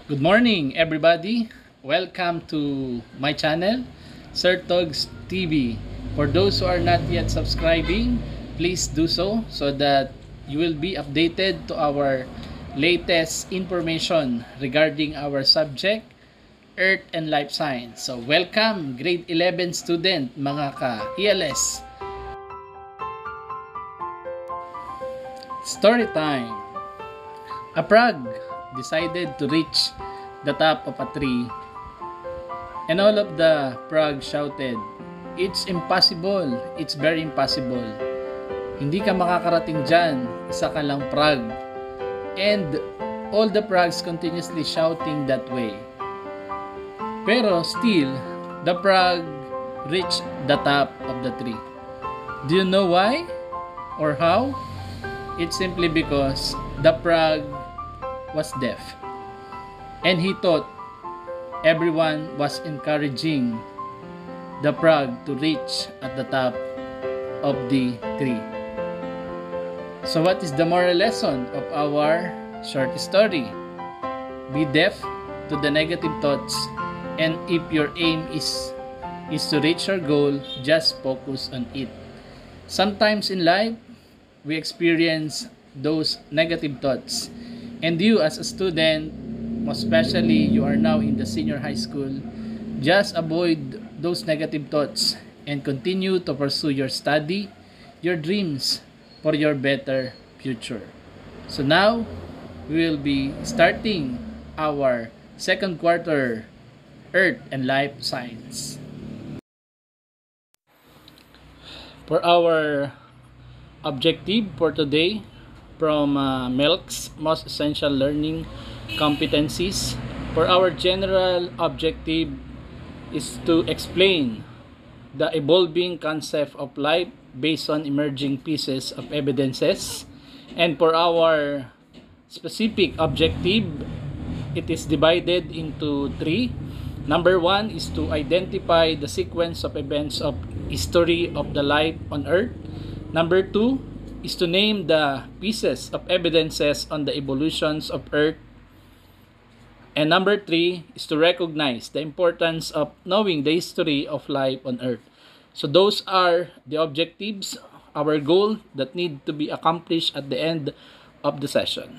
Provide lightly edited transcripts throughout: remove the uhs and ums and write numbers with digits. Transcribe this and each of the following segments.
Good morning, everybody. Welcome to my channel, Sir Togs TV. For those who are not yet subscribing, please do so that you will be updated to our latest information regarding our subject, Earth and Life Science. So welcome, grade 11 student, mga ka-ELS. Story time. A frog decided to reach the top of a tree, and all of the frogs shouted, "It's impossible! It's very impossible! Hindi ka makakarating dyan, isa ka lang frog." And all the frogs continuously shouting that way. Pero still, the frog reached the top of the tree. Do you know why or how? It's simply because the frog was deaf, and he thought everyone was encouraging the frog to reach at the top of the tree. So what is the moral lesson of our short story? Be deaf to the negative thoughts, and if your aim is to reach your goal, just focus on it. Sometimes in life, we experience those negative thoughts. And you as a student, most especially you are now in the senior high school, just avoid those negative thoughts and continue to pursue your study, your dreams for your better future. So now, we will be starting our second quarter Earth and Life Science. For our objective for today, from MELC's Most Essential Learning Competencies, for our general objective is to explain the evolving concept of life based on emerging pieces of evidences. And for our specific objective, it is divided into three. Number one is to identify the sequence of events of history of the life on Earth. Number two is to name the pieces of evidences on the evolutions of Earth. And number three is to recognize the importance of knowing the history of life on Earth. So those are the objectives, our goal that need to be accomplished at the end of the session.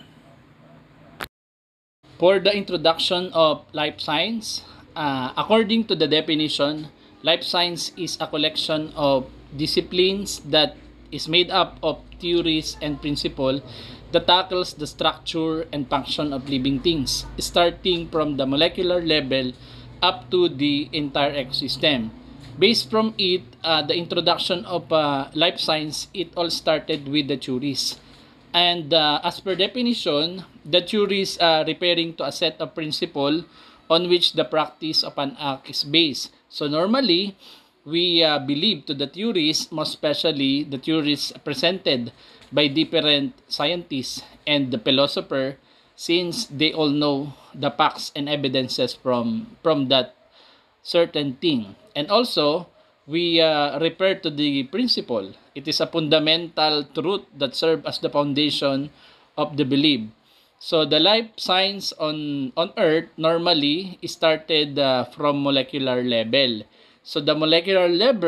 For the introduction of life science, according to the definition, life science is a collection of disciplines that is made up of theories and principles that tackles the structure and function of living things, starting from the molecular level up to the entire ecosystem. Based from it, the introduction of life science, it all started with the theories. And as per definition, the theories are referring to a set of principles on which the practice of an act is based. So normally, we believe to the theories, most especially the theories presented by different scientists and the philosopher, since they all know the facts and evidences from that certain thing. And also, we refer to the principle. It is a fundamental truth that serves as the foundation of the belief. So the life science on Earth normally started from molecular level. So the molecular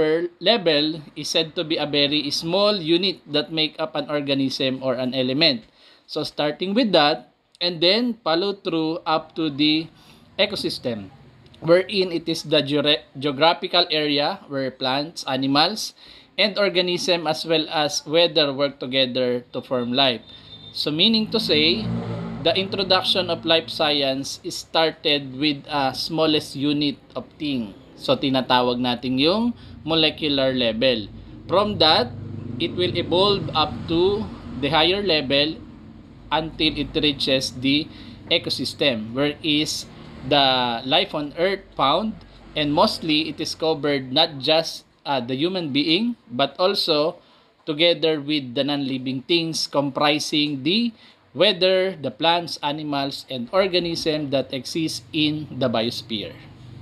level is said to be a very small unit that make up an organism or an element. So starting with that, and then follow through up to the ecosystem, wherein it is the geographical area where plants, animals, and organisms as well as weather work together to form life. So meaning to say, the introduction of life science is started with a smallest unit of thing. So, tinatawag natin yung molecular level. From that, it will evolve up to the higher level until it reaches the ecosystem, where is the life on Earth found, and mostly it is covered not just the human being, but also together with the non-living things comprising the weather, the plants, animals, and organisms that exist in the biosphere.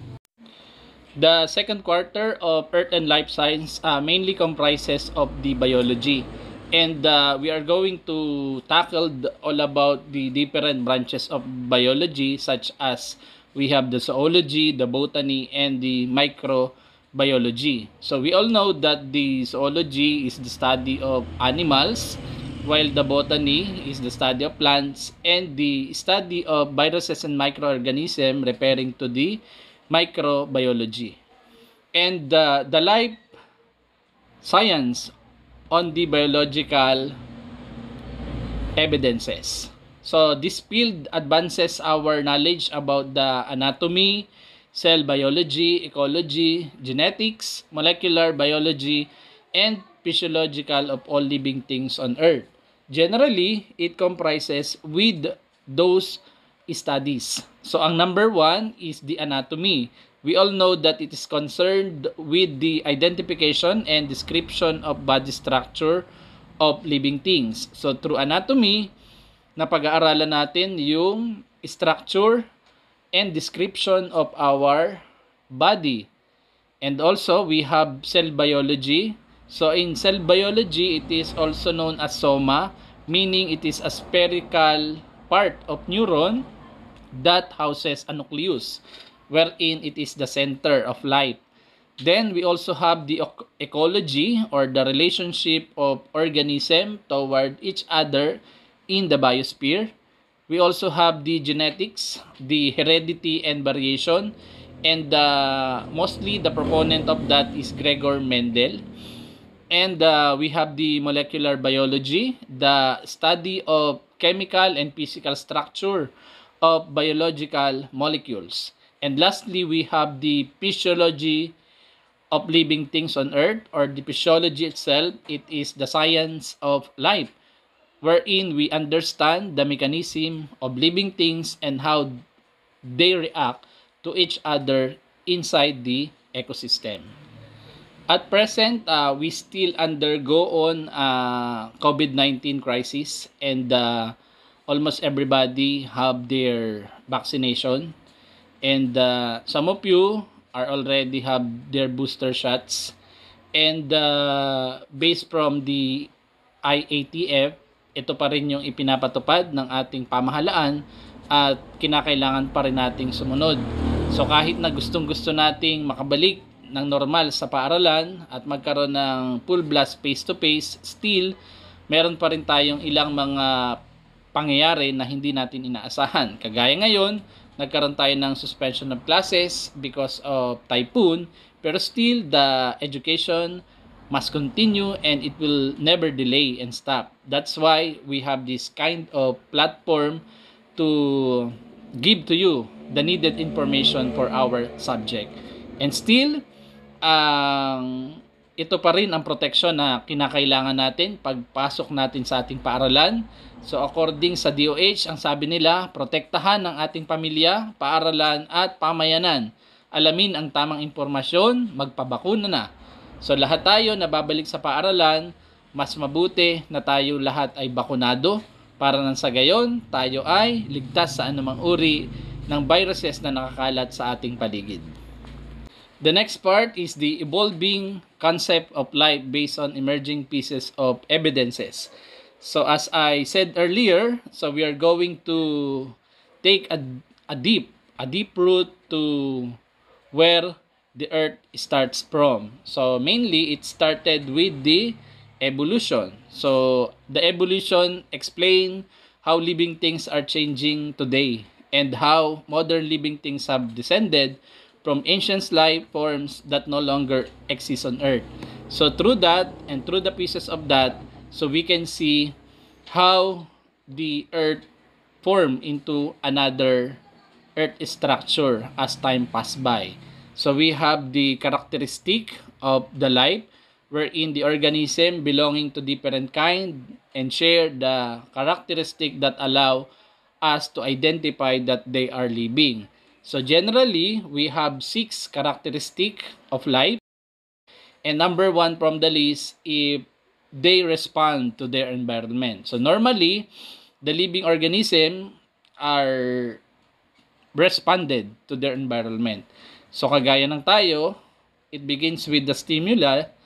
The second quarter of Earth and Life Science mainly comprises of the biology. And we are going to tackle all about the different branches of biology, such as we have the zoology, the botany, and the microbiology. So we all know that the zoology is the study of animals, while the botany is the study of plants, and the study of viruses and microorganisms referring to the microbiology. And the life science on the biological evidences. So this field advances our knowledge about the anatomy, cell biology, ecology, genetics, molecular biology, and physiological of all living things on Earth. Generally, it comprises with those studies. So ang number one is the anatomy. We all know that it is concerned with the identification and description of body structure of living things. So through anatomy, napag-aaralan natin yung structure and description of our body. And also, we have cell biology. So in cell biology, it is also known as soma, meaning it is a spherical part of neuron that houses a nucleus, wherein it is the center of life. Then we also have the ecology, or the relationship of organism toward each other in the biosphere. We also have the genetics, the heredity and variation, and mostly the proponent of that is Gregor Mendel. And we have the molecular biology, the study of chemical and physical structure of biological molecules. And lastly, we have the physiology of living things on Earth, or the physiology itself. It is the science of life, wherein we understand the mechanism of living things and how they react to each other inside the ecosystem. At present, we still undergo on COVID-19 crisis, and almost everybody have their vaccination, and some of you are already have their booster shots. And based from the IATF, ito pa rin yung ipinapatupad ng ating pamahalaan at kinakailangan pa rin nating sumunod. So kahit na gustong-gusto nating makabalik ng normal sa paaralan at magkaroon ng full blast face-to-face, still meron pa rin tayong ilang mga pangyayari na hindi natin inaasahan. Kagaya ngayon, nagkaroon tayo ng suspension of classes because of typhoon, pero still the education must continue and it will never delay and stop. That's why we have this kind of platform to give to you the needed information for our subject. And still, ito pa rin ang protection na kinakailangan natin pagpasok natin sa ating paaralan. So according sa DOH, ang sabi nila, protektahan ang ating pamilya, paaralan at pamayanan. Alamin ang tamang impormasyon, magpabakuna na. So lahat tayo na babalik sa paaralan, mas mabuti na tayo lahat ay bakunado para nang sa gayon tayo ay ligtas sa anumang uri ng viruses na nakakalat sa ating paligid. The next part is the evolving concept of life based on emerging pieces of evidences. So as I said earlier, so we are going to take a deep route to where the earth starts from. So mainly it started with the evolution. So the evolution explain how living things are changing today and how modern living things have descended from ancient life forms that no longer exist on earth. So through that and through the pieces of that, so we can see how the earth formed into another earth structure as time passed by. So we have the characteristic of the life, wherein the organism belonging to different kind and share the characteristic that allow us to identify that they are living. So generally, we have 6 characteristics of life. And number 1 from the list, if they respond to their environment. So normally, the living organism are responded to their environment. So kagaya ng tayo, it begins with the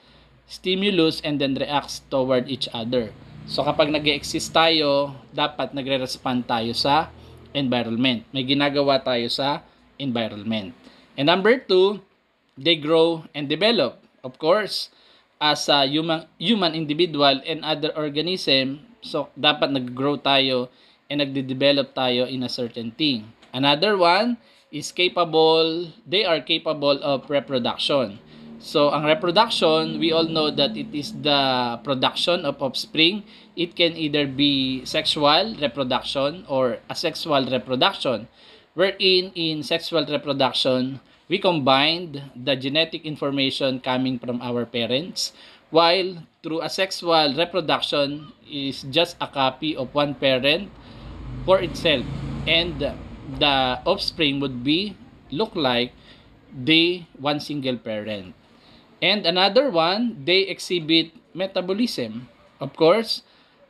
stimulus and then reacts toward each other. So kapag nag-exist tayo, dapat nagre-respond tayo sa environment. May ginagawa tayo sa environment. And number 2, they grow and develop. Of course, as a human individual and other organism, so dapat nag-grow tayo and nagde-develop tayo in a certain thing. Another one is they are capable of reproduction. So, ang reproduction, we all know that it is the production of offspring. It can either be sexual reproduction or asexual reproduction. Wherein, in sexual reproduction, we combined the genetic information coming from our parents, while through asexual reproduction is just a copy of one parent for itself. And the offspring would look like the one single parent. And another one, they exhibit metabolism. Of course,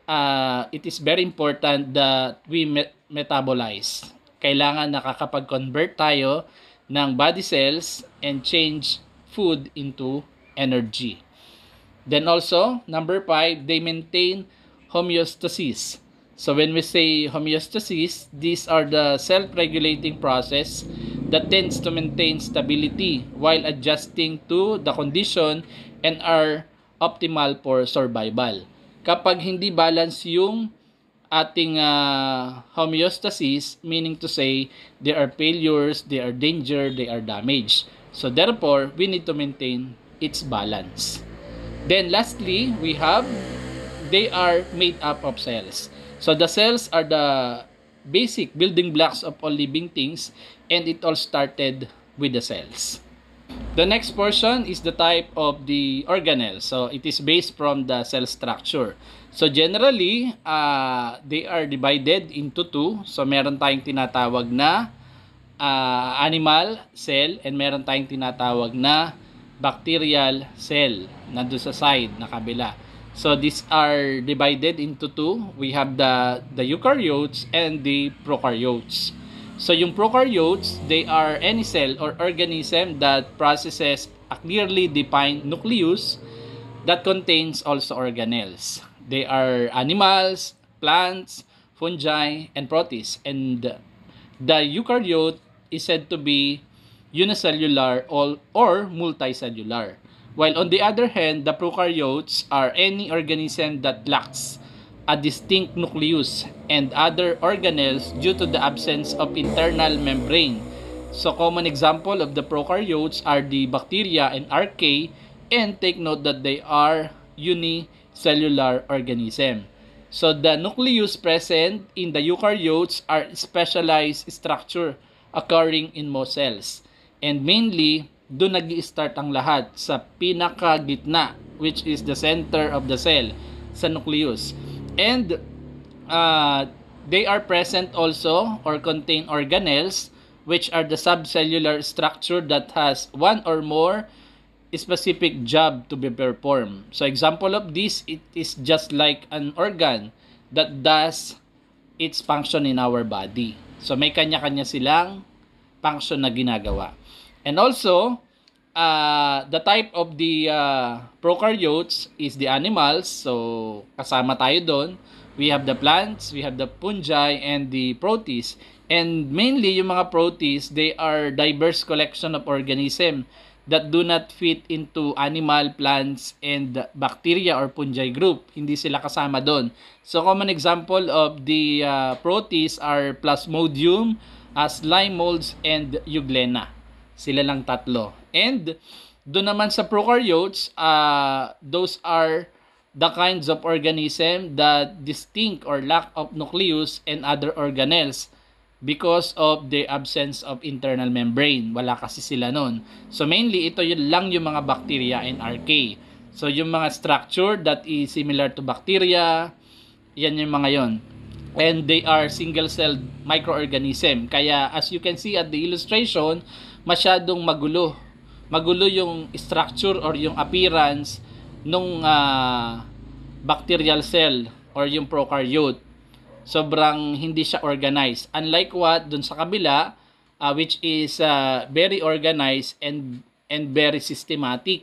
it is very important that we metabolize. Kailangan nakakapag-convert tayo ng body cells and change food into energy. Then also, number 5, they maintain homeostasis. So when we say homeostasis, these are the self-regulating process that tends to maintain stability while adjusting to the condition and are optimal for survival. Kapag hindi balance yung ating homeostasis, meaning to say there are failures, there are danger, they are damage. So therefore, we need to maintain its balance. Then lastly, we have they are made up of cells. So the cells are the basic building blocks of all living things, and it all started with the cells. The next portion is the type of the organelle. So it is based from the cell structure. So generally, they are divided into two. So meron tayong tinatawag na animal cell and meron tayong tinatawag na bacterial cell na doon sa side na kabila. So these are divided into two. We have the eukaryotes and the prokaryotes. So yung prokaryotes, they are any cell or organism that processes a clearly defined nucleus that contains also organelles. They are animals, plants, fungi, and protists. And the eukaryote is said to be unicellular or multicellular. While on the other hand, the prokaryotes are any organism that lacks a distinct nucleus and other organelles due to the absence of internal membrane. So common example of the prokaryotes are the bacteria and archaea, and take note that they are unicellular organism. So the nucleus present in the eukaryotes are specialized structure occurring in most cells. And mainly, doon nag-i-start ang lahat sa pinakagitna, which is the center of the cell, sa nucleus. And they are present also or contain organelles, which are the subcellular structure that has one or more specific job to be performed. So example of this, it is just like an organ that does its function in our body. So may kanya-kanya silang function na ginagawa. And also, the type of the prokaryotes is the animals. So, kasama tayo doon. We have the plants, we have the fungi, and the protists. And mainly, yung mga protists, they are diverse collection of organism that do not fit into animal, plants, and bacteria or fungi group. Hindi sila kasama doon. So, common example of the protists are Plasmodium, slime molds, and Euglena. Sila lang tatlo. And doon naman sa prokaryotes, those are the kinds of organism that distinct or lack of nucleus and other organelles because of the absence of internal membrane. Wala kasi sila nun. So mainly, ito yun lang yung mga bacteria and archaea. So yung mga structure that is similar to bacteria, yan yung mga yon. And they are single-celled microorganism. Kaya as you can see at the illustration, masyadong magulo. Magulo yung structure or yung appearance nung bacterial cell or yung prokaryote. Sobrang hindi siya organized. Unlike what dun sa kabila, which is very organized and very systematic.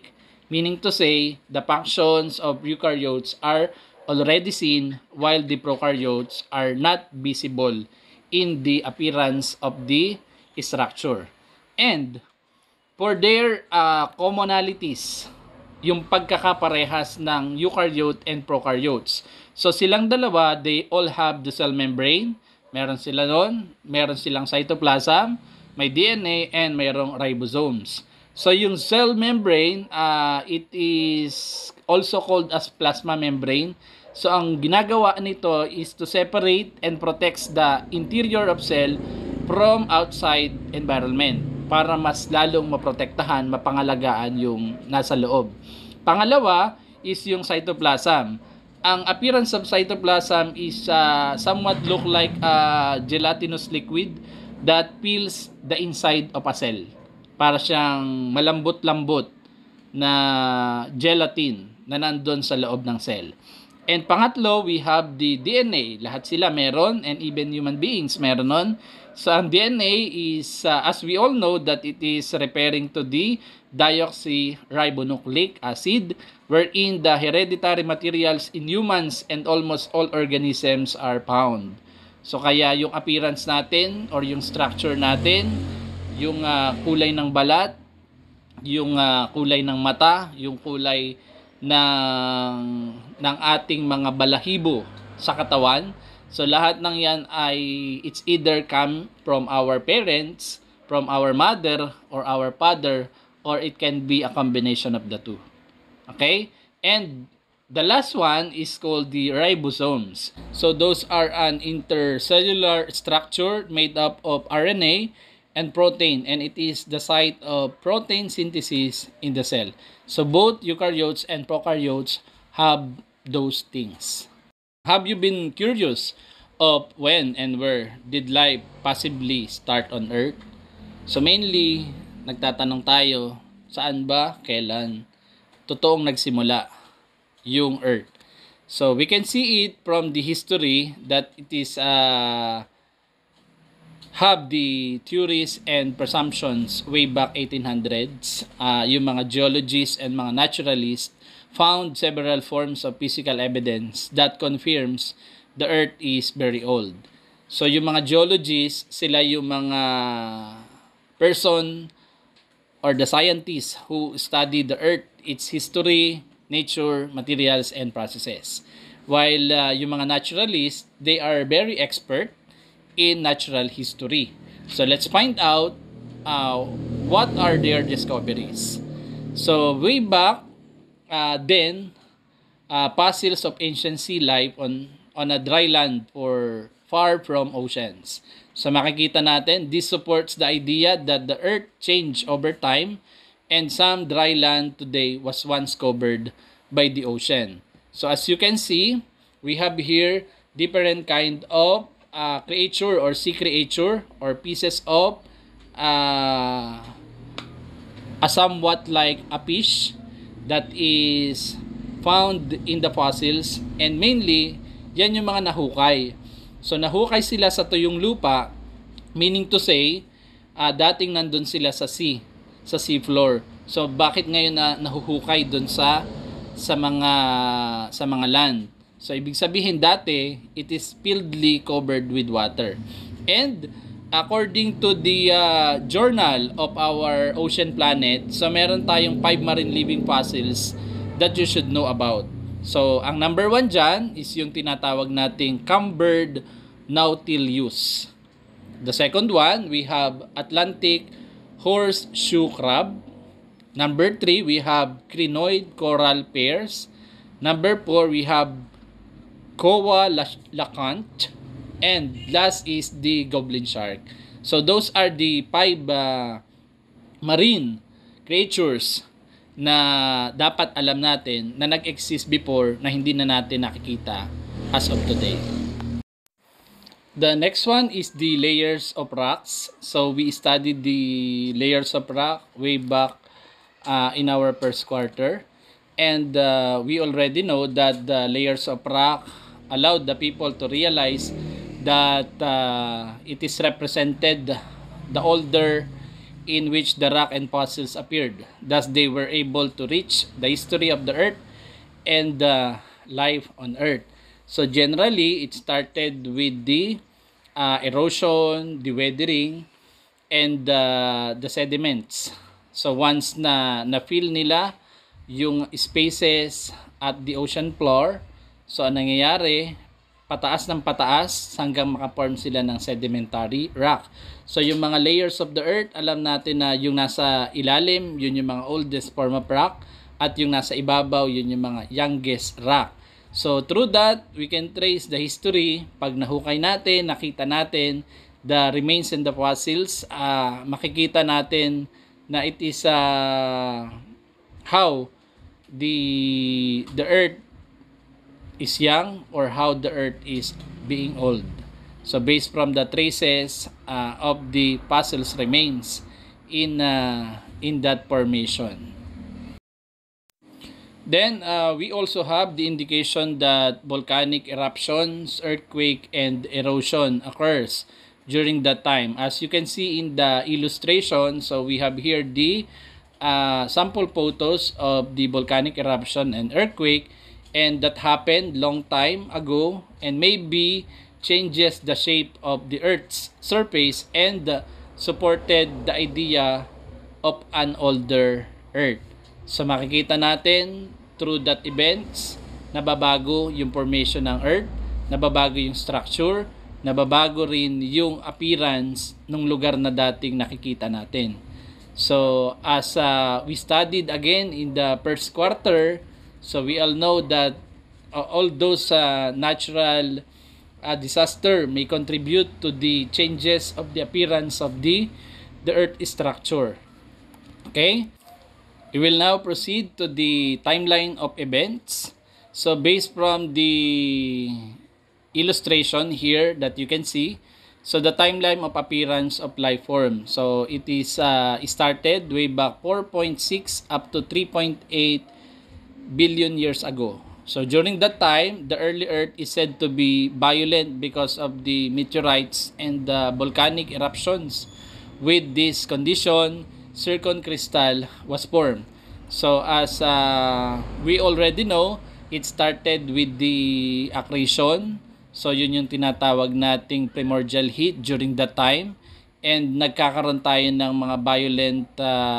Meaning to say, the functions of eukaryotes are already seen while the prokaryotes are not visible in the appearance of the structure. And for their commonalities, yung pagkakaparehas ng eukaryote and prokaryotes. So silang dalawa, they all have the cell membrane. Meron sila doon, meron silang cytoplasm, may DNA, and mayroong ribosomes. So yung cell membrane, it is also called as plasma membrane. So ang ginagawa nito is to separate and protects the interior of cell from outside environment para mas lalong maprotektahan, mapangalagaan yung nasa loob. Pangalawa is yung cytoplasm. Ang appearance of cytoplasm is somewhat look like a gelatinous liquid that fills the inside of a cell. Para siyang malambot-lambot na gelatin na nandun sa loob ng cell. And pangatlo, we have the DNA. Lahat sila meron, and even human beings meron nun. So ang DNA is, as we all know, that it is referring to the deoxyribonucleic acid, wherein the hereditary materials in humans and almost all organisms are found. So kaya yung appearance natin or yung structure natin, yung kulay ng balat, yung kulay ng mata, yung kulay ng ating mga balahibo sa katawan. So lahat ng yan ay it's either come from our parents, from our mother or our father, or it can be a combination of the two. Okay? And the last one is called the ribosomes. So those are an intercellular structure made up of RNA and protein, and it is the site of protein synthesis in the cell. So both eukaryotes and prokaryotes have those things. Have you been curious of when and where did life possibly start on Earth? So mainly, nagtatanong tayo, saan ba, kailan totoong nagsimula yung Earth? So we can see it from the history that it is have the theories and presumptions way back 1800s. Yung mga geologists and mga naturalists found several forms of physical evidence that confirms the Earth is very old. So yung mga geologists, sila yung mga person or the scientists who study the Earth, its history, nature, materials, and processes. While yung mga naturalists, they are very expert in natural history. So let's find out what are their discoveries. So way back then, fossils of ancient sea life on a dry land or far from oceans. So makikita natin, this supports the idea that the Earth changed over time and some dry land today was once covered by the ocean. So as you can see, we have here different kind of creature or sea creature or pieces of a somewhat like a fish that is found in the fossils, and mainly yan yung mga nahukay. So nahukay sila sa tuyong lupa, meaning to say dating nandun sila sa sea floor. So bakit ngayon na nahuhukay dun sa mga land? So, ibig sabihin dati, it is fieldly covered with water. And, according to the journal of our ocean planet, so meron tayong 5 marine living fossils that you should know about. So, ang number 1 dyan is yung tinatawag nating Cambered Nautilus. The second one, we have Atlantic horseshoe crab. Number 3, we have crinoid coral pairs. Number 4, we have Koa lacant, and last is the goblin shark. So those are the 5 marine creatures na dapat alam natin na nag-exist before na hindi na natin nakikita as of today. The next one is the layers of rocks. So we studied the layers of rock way back in our first quarter, and we already know that the layers of rock allowed the people to realize that it is represented the older in which the rock and fossils appeared. Thus, they were able to reach the history of the Earth and the life on Earth. So generally, it started with the erosion, the weathering, and the sediments. So once na-fill nila yung spaces at the ocean floor, so ang nangyayari, pataas ng pataas hanggang makaform sila ng sedimentary rock. So yung mga layers of the earth, alam natin na yung nasa ilalim, yun yung mga oldest form of rock, at yung nasa ibabaw, yun yung mga youngest rock. So through that, we can trace the history. Pag nahukay natin, nakita natin the remains and the fossils, makikita natin na it is how the earth is young or how the earth is being old. So based from the traces of the fossils remains in that formation. Then we also have the indication that volcanic eruptions, earthquake, and erosion occurs during that time. As you can see in the illustration, so we have here the sample photos of the volcanic eruption and earthquake, and that happened long time ago and maybe changes the shape of the Earth's surface and supported the idea of an older Earth. So makikita natin through that events, nababago yung formation ng Earth, nababago yung structure, nababago rin yung appearance ng lugar na dating nakikita natin. So as we studied again in the first quarter, so we all know that all those natural disaster may contribute to the changes of the appearance of the Earth structure. Okay? We will now proceed to the timeline of events. So based from the illustration here that you can see, so the timeline of appearance of life form. So it is started way back 4.6 up to 3.8 billion years ago. So during that time, the early Earth is said to be violent because of the meteorites and the volcanic eruptions. With this condition, zircon crystal was formed. So as we already know, it started with the accretion. So yun yung tinatawag nating primordial heat during that time. And nagkakaroon tayo ng mga violent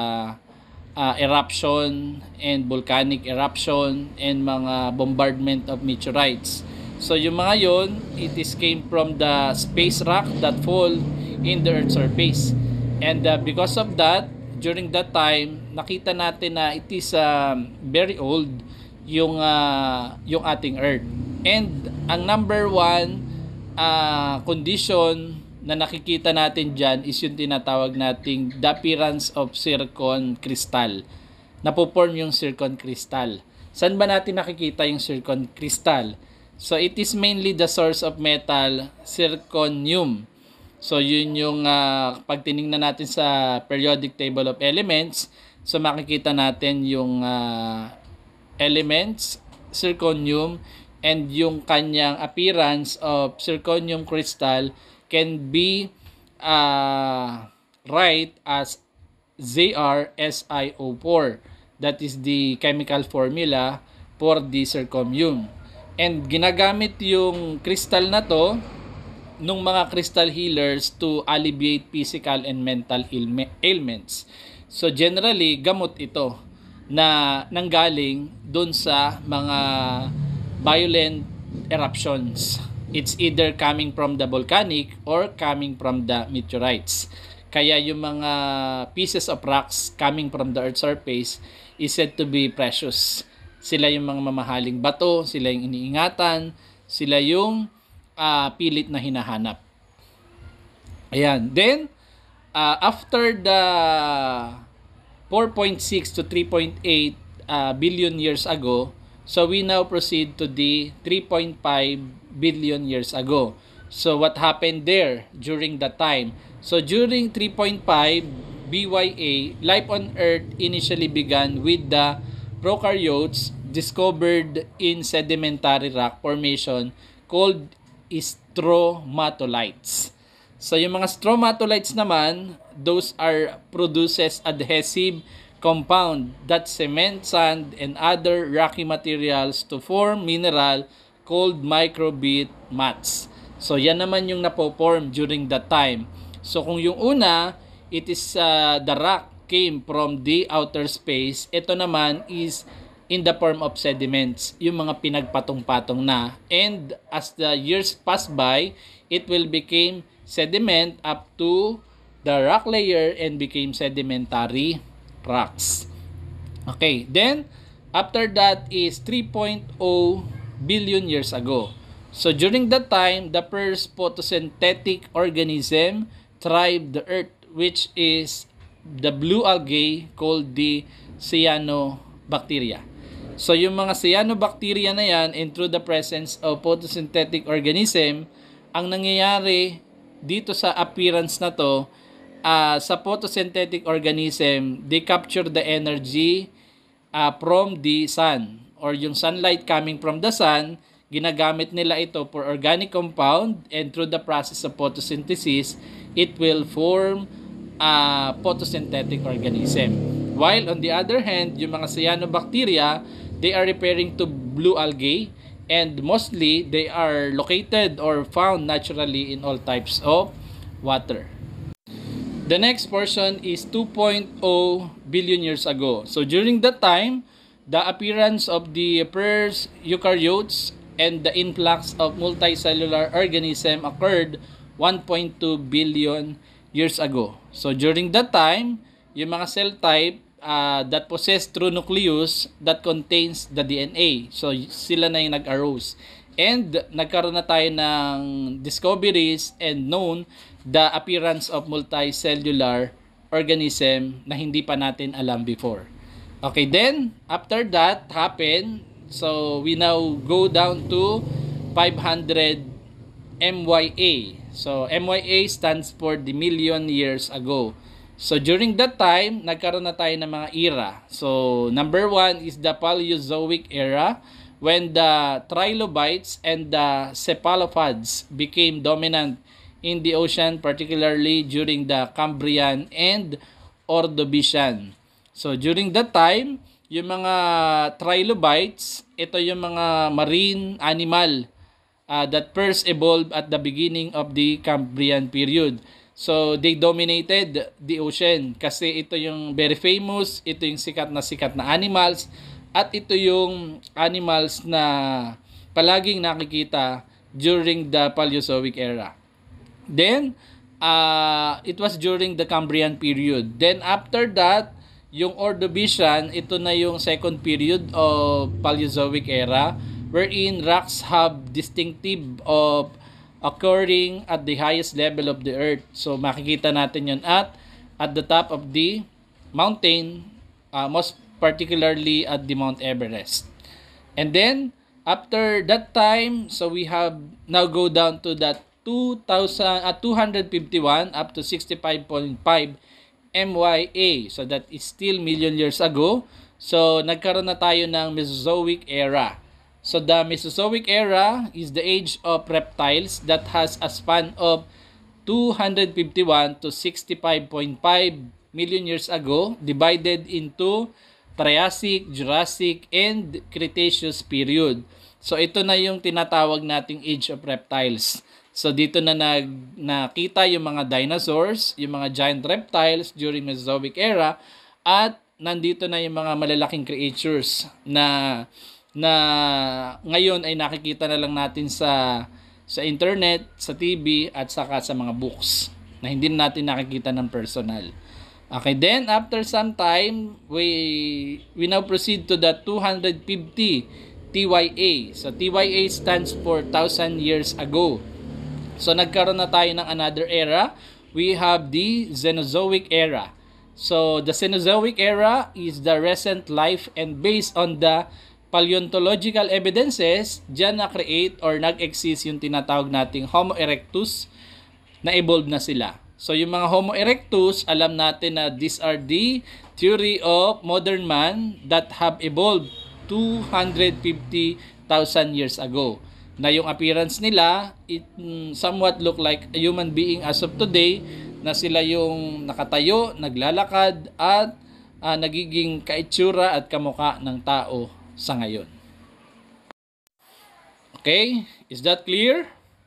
eruption and volcanic eruption and mga bombardment of meteorites. So yung mga yun, it is came from the space rock that fall in the Earth's surface. And because of that, during that time, nakita natin na it is very old yung ating Earth. And ang number one condition na nakikita natin dyan is yung tinatawag nating the appearance of zircon crystal. Napoform yung zircon crystal. Saan ba natin nakikita yung zircon crystal? So it is mainly the source of metal zirconium. So yun yung pag tiningnan natin sa periodic table of elements, so makikita natin yung elements, zirconium, and yung kanyang appearance of zirconium crystal can be write as ZrSiO4. That is the chemical formula for the zirconium. And ginagamit yung crystal na to nung mga crystal healers to alleviate physical and mental ailments. So generally, gamot ito na nanggaling dun sa mga violent eruptions. It's either coming from the volcanic or coming from the meteorites. Kaya yung mga pieces of rocks coming from the Earth's surface is said to be precious. Sila yung mga mamahaling bato, sila yung iniingatan, sila yung pilit na hinahanap. Ayan. Then, after the 4.6 to 3.8 billion years ago, so we now proceed to the 3.5 billion years ago. So, what happened there during that time? So, during 3.5 BYA, life on Earth initially began with the prokaryotes discovered in sedimentary rock formation called stromatolites. So yung mga stromatolites naman, those are produces adhesive compound that cement sand and other rocky materials to form mineral called microbead mats. So yan naman yung napoform during that time. So kung yung una, it is the rock came from the outer space, ito naman is in the form of sediments, yung mga pinagpatong-patong na. And as the years pass by, it will become sediment up to the rock layer and became sedimentary rocks. Okay, then after that is 3.0 billion years ago. So during that time, the first photosynthetic organism thrived the earth, which is the blue algae called the cyanobacteria. So yung mga cyanobacteria na yan, and through the presence of photosynthetic organism, ang nangyayari dito sa appearance na to, sa photosynthetic organism, they capture the energy from the sun, or yung sunlight coming from the sun, ginagamit nila ito for organic compound, and through the process of photosynthesis, it will form a photosynthetic organism. While on the other hand, yung mga cyanobacteria, they are referring to blue algae, and mostly they are located or found naturally in all types of water. The next portion is 2.0 billion years ago. So during that time, the appearance of the first eukaryotes and the influx of multicellular organism occurred 1.2 billion years ago. So during that time, yung mga cell type that possess true nucleus that contains the DNA. So sila na yung nag-arose. And nagkaroon na tayo ng discoveries and known the appearance of multicellular organism na hindi pa natin alam before. Okay, then after that happened, so we now go down to 500 MYA. So MYA stands for the million years ago. So during that time, nagkaroon na tayo ng mga era. So number 1 is the Paleozoic era, when the trilobites and the cephalopods became dominant in the ocean, particularly during the Cambrian and Ordovician. So during that time, yung mga trilobites, ito yung mga marine animal that first evolved at the beginning of the Cambrian period. So they dominated the ocean kasi ito yung very famous, ito yung sikat na animals, at ito yung animals na palaging nakikita during the Paleozoic era. Then, it was during the Cambrian period. Then, after that, yung Ordovician, ito na yung second period of Paleozoic era, wherein rocks have distinctive of occurring at the highest level of the earth. So, makikita natin yun at the top of the mountain, most particularly at the Mount Everest. And then, after that time, so we have now go down to that 251 up to 65.5 MYA. So that is still million years ago. So nagkaroon na tayo ng Mesozoic era. So the Mesozoic era is the age of reptiles that has a span of 251 to 65.5 million years ago, divided into Triassic, Jurassic, and Cretaceous period. So ito na yung tinatawag nating age of reptiles. So dito na nakita yung mga dinosaurs, yung mga giant reptiles during Mesozoic era, at nandito na yung mga malalaking creatures na ngayon ay nakikita na lang natin sa internet, sa TV, at saka sa mga books na hindi natin nakikita ng personal. Okay, then after some time, we now proceed to the 250 TYA. So TYA stands for 1,000 years ago. So nagkaroon na tayo ng another era. We have the Cenozoic era. So the Cenozoic era is the recent life, and based on the paleontological evidences, dyan na-create or nag-exist yung tinatawag nating Homo erectus, na evolve na sila. So yung mga Homo erectus, alam natin na these are the theory of modern man that have evolved 250,000 years ago. na yung appearance nila, it somewhat look like a human being as of today, na sila yung nakatayo, naglalakad, at nagiging kaitsura at kamukha ng tao sa ngayon. Okay, is that clear?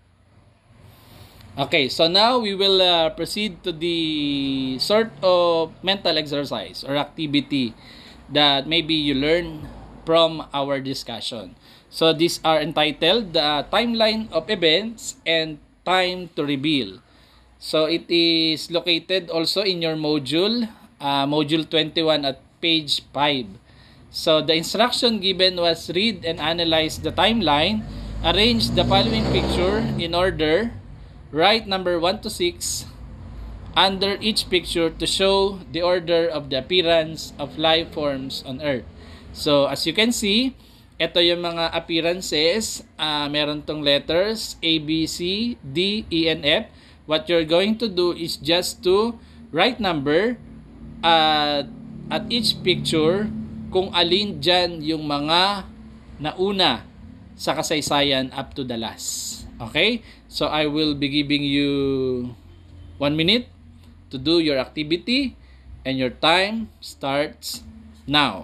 Okay, so now we will proceed to the sort of mental exercise or activity that maybe you learn from our discussion. So these are entitled the timeline of events and time to reveal. So it is located also in your module, module 21 at page 5. So the instruction given was read and analyze the timeline, arrange the following picture in order, write number 1 to 6 under each picture to show the order of the appearance of life forms on Earth. So as you can see, ito yung mga appearances. Meron tong letters A, B, C, D, E, and F. What you're going to do is just to write number at each picture kung alin dyan yung mga nauna sa kasaysayan up to the last. Okay? So I will be giving you 1 minute to do your activity, and your time starts now.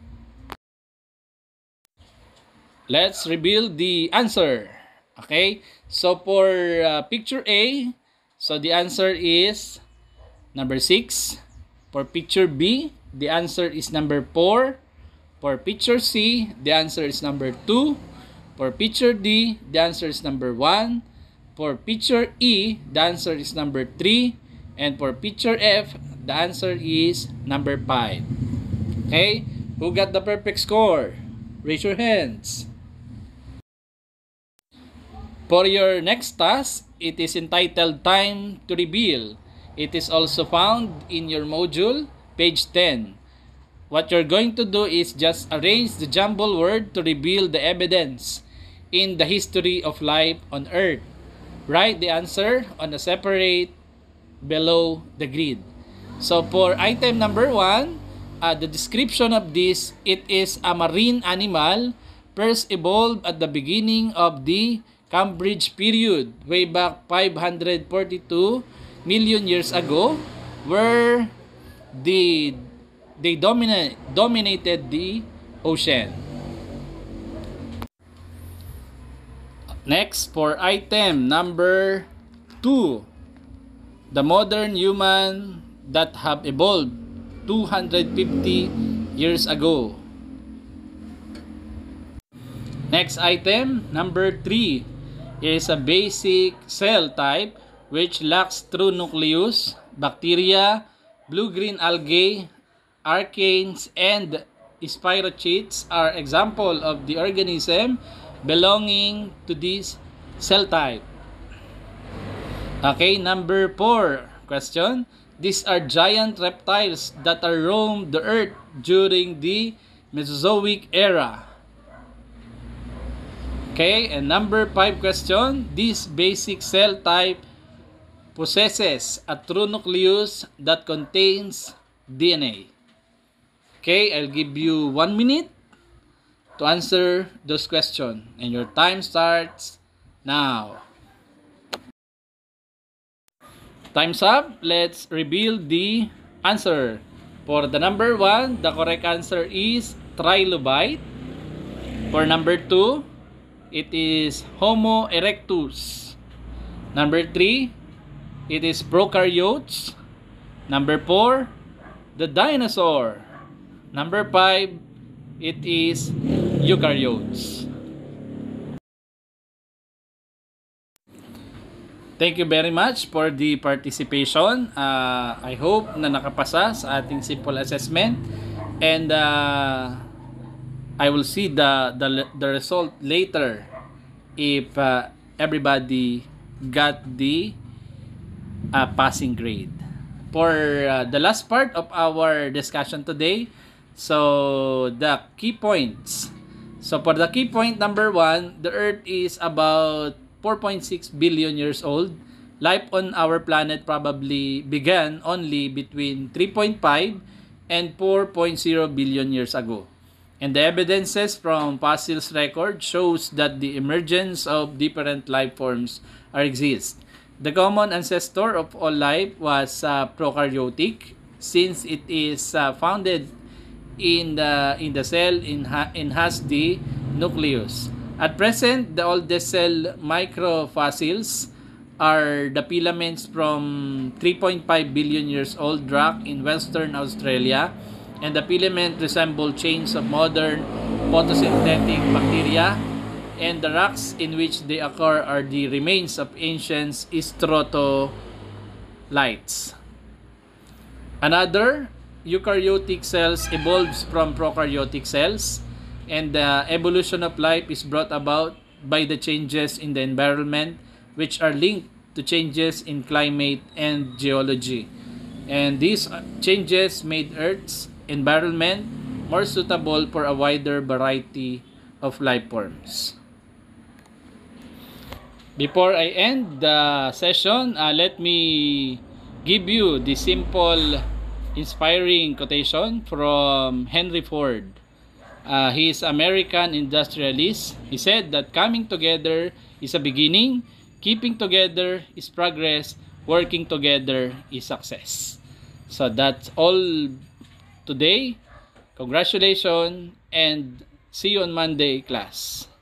Let's reveal the answer. Okay? So for picture A, so the answer is number 6. For picture B, the answer is number 4. For picture C, the answer is number 2. For picture D, the answer is number 1. For picture E, the answer is number 3. And for picture F, the answer is number 5. Okay? Who got the perfect score? Raise your hands. For your next task, it is entitled Time to Reveal. It is also found in your module, page 10. What you're going to do is just arrange the jumble word to reveal the evidence in the history of life on Earth. Write the answer on a separate below the grid. So for item number 1, the description of this, it is a marine animal first evolved at the beginning of the Cambridge period, way back 542 million years ago, where they dominated the ocean. Next, for item number 2, the modern human that have evolved 250 years ago. Next item, number 3, is a basic cell type which lacks true nucleus. Bacteria, blue-green algae, archaeans, and spirochetes are example of the organism belonging to this cell type. Okay, number 4 question. These are giant reptiles that are roamed the earth during the Mesozoic era. Okay, and number 5 question. This basic cell type possesses a true nucleus that contains DNA. Okay, I'll give you 1 minute to answer those questions, and your time starts now. Time's up. Let's reveal the answer. For the number 1, the correct answer is trilobite. For number 2, it is Homo erectus. Number 3, it is prokaryotes. Number 4, the dinosaur. Number 5, it is eukaryotes. Thank you very much for the participation. I hope na nakapasa sa ating simple assessment, and I will see the result later if everybody got the passing grade. For the last part of our discussion today, so the key points. So for the key point number 1, the Earth is about 4.6 billion years old. Life on our planet probably began only between 3.5 and 4.0 billion years ago. And the evidences from fossils record shows that the emergence of different life forms exist. The common ancestor of all life was prokaryotic, since it is founded in the cell in has the nucleus. At present, the oldest cell microfossils are the filaments from 3.5 billion years old rock in Western Australia, and the filament resemble chains of modern photosynthetic bacteria, and the rocks in which they occur are the remains of ancient strotolites. Another, eukaryotic cells evolves from prokaryotic cells, and the evolution of life is brought about by the changes in the environment, which are linked to changes in climate and geology. And these changes made Earth's environment more suitable for a wider variety of life forms. Before I end the session, let me give you the simple, inspiring quotation from Henry Ford. He is American industrialist. He said that coming together is a beginning, keeping together is progress, working together is success. So that's all today. Congratulations and see you on Monday, class.